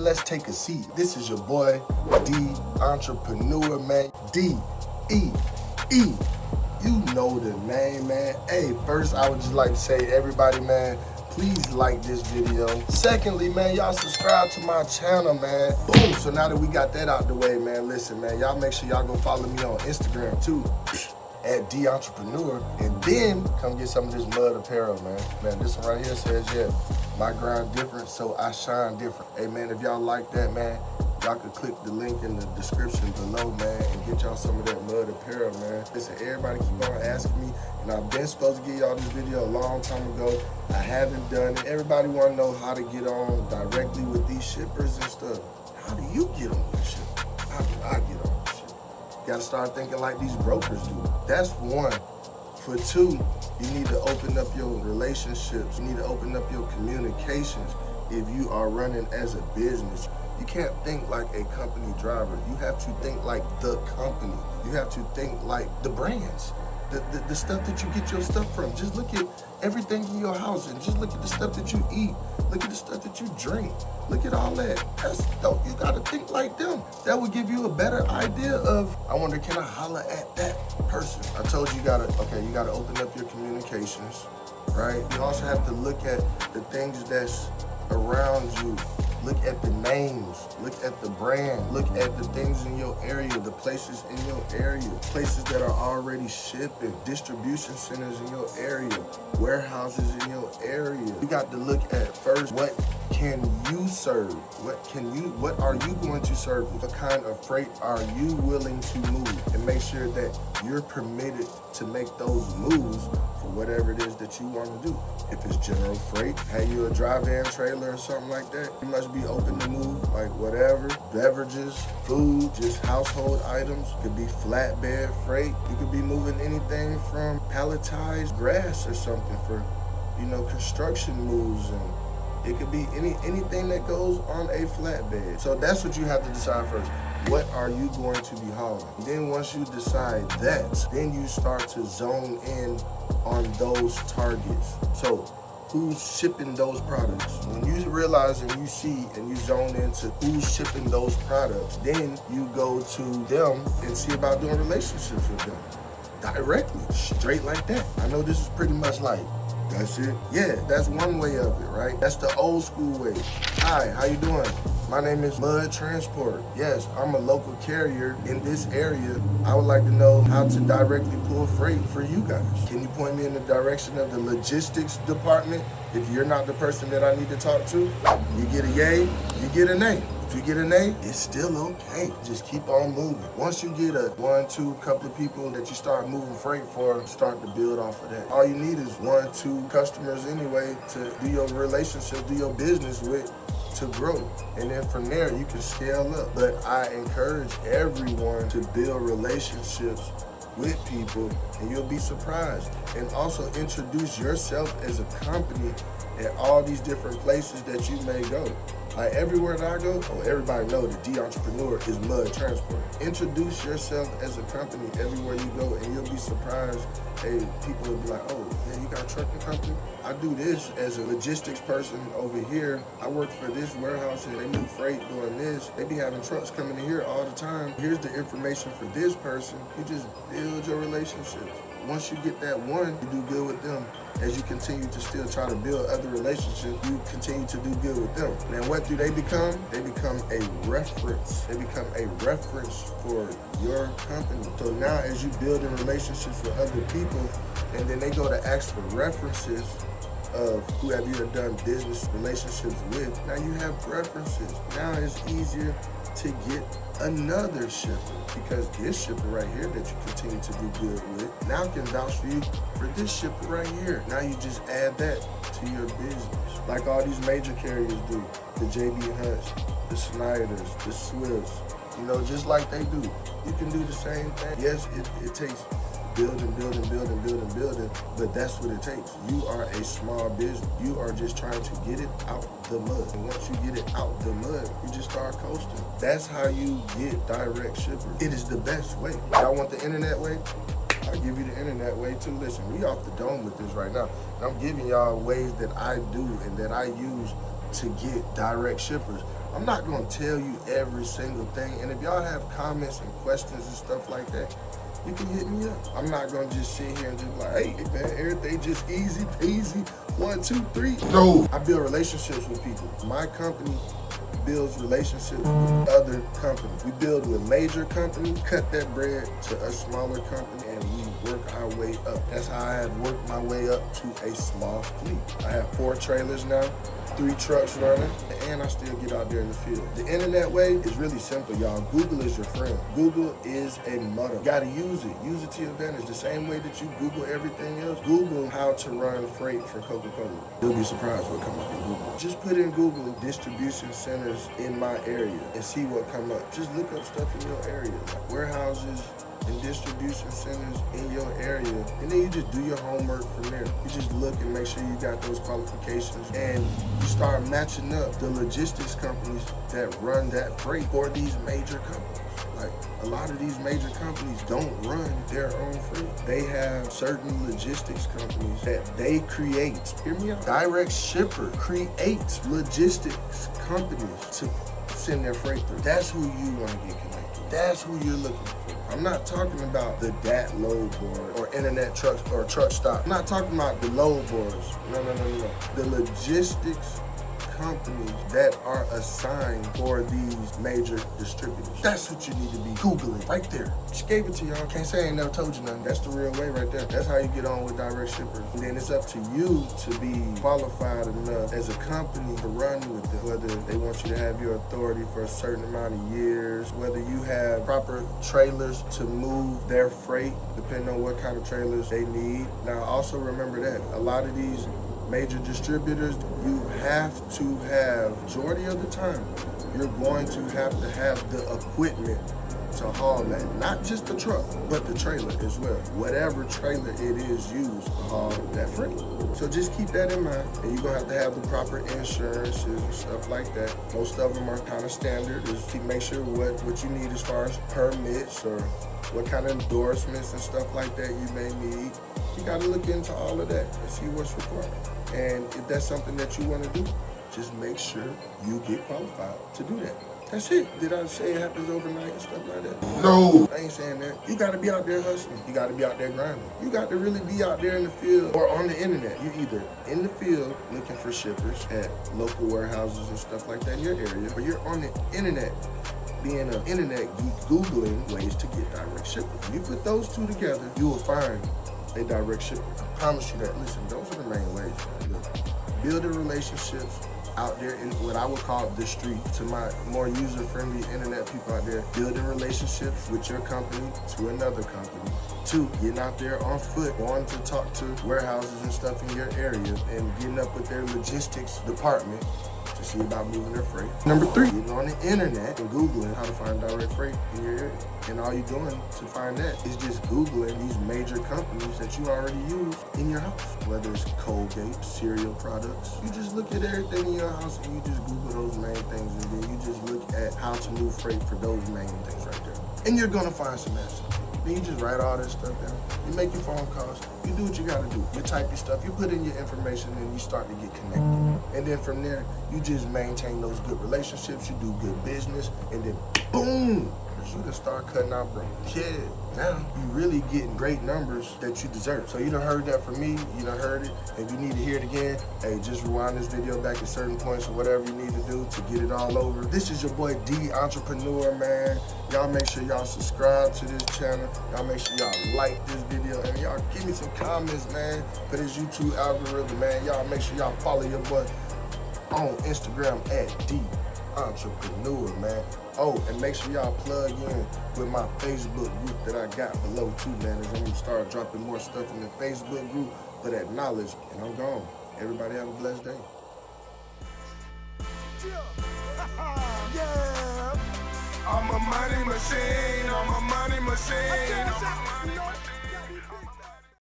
man, let's take a seat. This is your boy, DEEentrepreneur, man. D-E-E. You know the name, man. Hey, first I would just like to say, everybody, man, please like this video. Secondly, man, y'all subscribe to my channel, man. Boom. So now that we got that out the way, man, listen, man, y'all make sure y'all go follow me on Instagram too, at DEEentrepreneur, and then come get some of this mud apparel, man. Man, this one right here says, yeah, my grind different, so I shine different. Hey, man, if y'all like that, man, y'all can click the link in the description below, man, and get y'all some of that mud apparel, man. Listen, everybody keep on asking me, and I've been supposed to get y'all this video a long time ago. I haven't done it. Everybody want to know how to get on directly with these shippers and stuff. How do you get on this shit? How do I get on this shit? You gotta start thinking like these brokers do. That's one. For two, you need to open up your relationships. You need to open up your communications if you are running as a business. You can't think like a company driver. You have to think like the company. You have to think like the brands. The stuff that you get your stuff from. Just look at everything in your house and just look at the stuff that you eat. Look at the stuff that you drink. Look at all that. That's dope. You gotta think like them. That would give you a better idea of, I wonder, can I holler at that person? I told you, you gotta open up your communications, right? You also have to look at the things that's around you. Look at the names, look at the brand, look at the things in your area, the places in your area, places that are already shipping, distribution centers in your area, warehouses in your area. You got to look at first, what can you serve? What are you going to serve? What kind of freight are you willing to move? And make sure that you're permitted to make those moves for whatever it is that you want to do. If it's general freight, have you a dry-van trailer or something like that, you must be open to move, like whatever. Beverages, food, just household items. Could be flatbed freight. You could be moving anything from palletized grass or something for, you know, construction moves, and it could be anything that goes on a flatbed. So that's what you have to decide first. What are you going to be hauling? Then once you decide that, then you start to zone in on those targets. So who's shipping those products? When you realize and you see and you zone into who's shipping those products, then you go to them and see about doing relationships with them directly, straight like that. I know this is pretty much like, that's it. Yeah, that's one way of it, right? That's the old school way. Hi, how you doing? My name is Mud Transport. Yes, I'm a local carrier in this area. I would like to know how to directly pull freight for you guys. Can you point me in the direction of the logistics department? If you're not the person that I need to talk to, you get a yay, you get a nay. If you get a nay, it's still okay. Just keep on moving. Once you get a couple of people that you start moving freight for, start to build off of that. All you need is 1-2 customers anyway to do your relationship, do your business with, to grow. And then from there, you can scale up. But I encourage everyone to build relationships with people, and you'll be surprised. And also introduce yourself as a company at all these different places that you may go. Like everywhere that I go, everybody know that DEEentrepreneur is Mud Transport. Introduce yourself as a company everywhere you go, and you'll be surprised. Hey, people will be like, oh, yeah, you got a trucking company? I do this as a logistics person over here. I work for this warehouse and they move freight doing this. They be having trucks coming in here all the time. Here's the information for this person. You just build your relationships. Once you get that one, you do good with them. As you continue to still try to build other relationships, you continue to do good with them. And what do they become? They become a reference. They become a reference for your company. So now as you build in relationships with other people, and then they go to ask for references of who have you done business relationships with, now you have preferences. Now it's easier to get another shipper, because this shipper right here that you continue to do good with now can vouch for you for this shipper right here. Now you just add that to your business, like all these major carriers do, the JB Hunts, the Snyders, the Swifts, you know, just like they do. You can do the same thing. Yes, it takes building, but that's what it takes. You are a small business. You are just trying to get it out the mud. And once you get it out the mud, you just start coasting. That's how you get direct shippers. It is the best way. Y'all want the internet way? I'll give you the internet way too. Listen, we off the dome with this right now. And I'm giving y'all ways that I do and that I use to get direct shippers. I'm not gonna tell you every single thing. And if y'all have comments and questions and stuff like that, you can hit me up. I'm not gonna just sit here and just like, hey man, everything just easy peasy, 1, 2, 3. No, I build relationships with people. My company builds relationships with other companies. We build with major companies, cut that bread to a smaller company, and we work our way up. That's how I have worked my way up to a small fleet. I have 4 trailers now, 3 trucks running, and I still get out there in the field. The internet way is really simple, y'all. Google is your friend. Google is a mother. You gotta use it. Use it to your advantage. The same way that you Google everything else, Google how to run freight for Coca-Cola. You'll be surprised what comes up in Google. Just put in Google distribution centers in my area and see what come up. Just look up stuff in your area, like warehouses and distribution centers in your area, and then you just do your homework from there. You just look and make sure you got those qualifications, and you start matching up the logistics companies that run that freight for these major companies. Like, a lot of these major companies don't run their own freight. They have certain logistics companies that they create. Hear me out. Direct shipper creates logistics companies to send their freight through. That's who you want to get connected. That's who you're looking for. I'm not talking about the DAT load board or internet trucks or truck stop. I'm not talking about the load boards. No. The logistics companies that are assigned for these major distributors. That's what you need to be Googling right there. Just gave it to y'all. Can't say I ain't never told you nothing. That's the real way right there. That's how you get on with direct shippers. And then it's up to you to be qualified enough as a company to run with it, whether they want you to have your authority for a certain amount of years, whether you have proper trailers to move their freight, depending on what kind of trailers they need. Now, also remember that a lot of these major distributors, you have to have, majority of the time, you're going to have the equipment to haul that. Not just the truck, but the trailer as well. Whatever trailer it is used to haul that freight. So just keep that in mind. And you're gonna have the proper insurances and stuff like that. Most of them are kind of standard. Just to make sure what you need as far as permits or what kind of endorsements and stuff like that you may need. You gotta look into all of that and see what's required. And if that's something that you wanna do, just make sure you get qualified to do that. That's it. Did I say it happens overnight and stuff like that? No. I ain't saying that. You gotta be out there hustling. You gotta be out there grinding. You got to really be out there in the field or on the internet. You're either in the field looking for shippers at local warehouses and stuff like that in your area, or you're on the internet being an internet geek, Googling ways to get direct shipping. You put those two together, you will find a direct shipper. I promise you that. Listen, those are the main ways. Look, building relationships out there in what I would call the street. To my more user-friendly internet people out there, building relationships with your company to another company. 2, getting out there on foot, going to talk to warehouses and stuff in your area and getting up with their logistics department to see about moving their freight. Number 3, getting on the internet and Googling how to find direct freight in your area. And all you're doing to find that is just Googling these major companies that you already use in your house. Whether it's Colgate, cereal products. You just look at everything in your house and you just Google those main things, and then you just look at how to move freight for those main things right there. And you're gonna find some answers. Then you just write all this stuff down. You make your phone calls. You do what you gotta do. You type your stuff. You put in your information, and you start to get connected. And then from there, you just maintain those good relationships. You do good business, and then boom, you can start cutting out broke. Yeah, now you really getting great numbers that you deserve. So you done heard that from me. You done heard it. If you need to hear it again, hey, just rewind this video back at certain points or whatever you need to do to get it all over. This is your boy DEEentrepreneur, man. Y'all make sure y'all subscribe to this channel. Y'all make sure y'all like this video, and y'all give me some comments, man, for this YouTube algorithm, man. Y'all make sure y'all follow your boy on Instagram at DEEentrepreneur, man. Oh, and make sure y'all plug in with my Facebook group that I got below too, man, as I'm gonna start dropping more stuff in the Facebook group for that knowledge. And I'm gone. Everybody have a blessed day. Yeah. I'm a money machine, I'm a money machine.